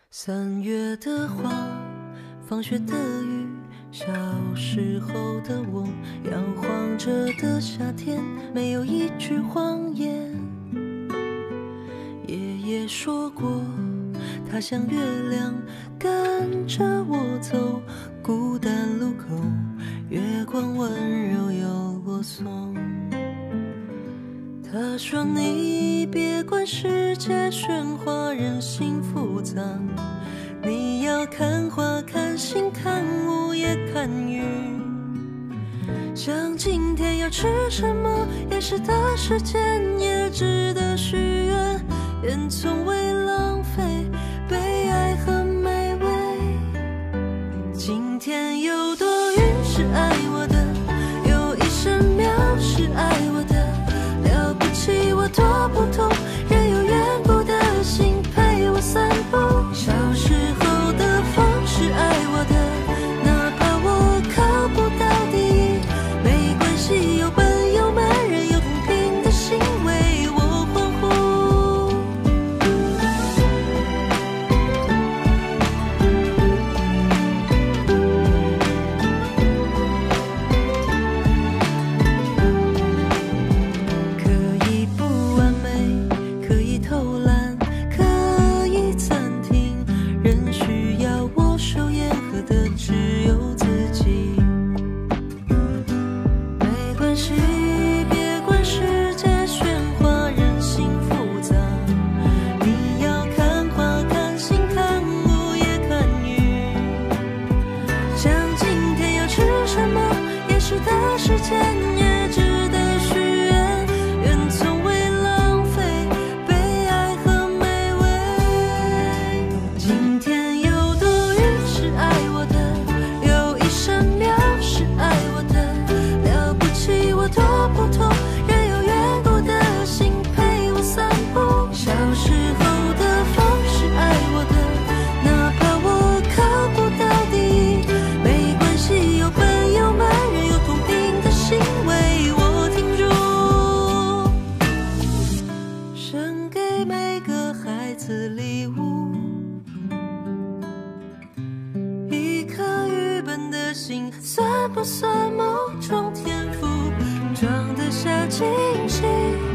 3月的花，放学的雨，小时候的我，摇晃着的夏天，没有一句谎言。爷爷说过，他像月亮跟着我走，孤单路口，月光温柔又落颂。他说你别管世界喧哗，人心复杂，你要看花看星看雾也看雨。想今天要吃什么，也是的时间，也值得许愿，愿从未浪费被爱和美味。今天有多远是爱我的，有一生秒是爱我的，了不起我多不同，人有缘故的心陪我散步。小时候的风是爱我的，哪怕我考不到第一，没关系，有本有门人有公平的心为我欢呼。可以不完美，可以偷懒，可以暂停，仍需要我手言和的只有自己。没关系，别管世界喧哗，人心复杂，你要看花看星看雾也看雨。想今天要吃什么，也是的时间，也值得许愿，愿从未浪费被爱和美味。今天有多远是爱我的，有一生秒是爱我的，了不起我多不同，人有缘故的心陪我散步。小时候的风是爱我的，哪怕我考不到第一，没关系，有本有门人有公平的心为我停住。生给每个孩子礼物，一颗愚笨的心，算不算某种天赋？装得下惊喜？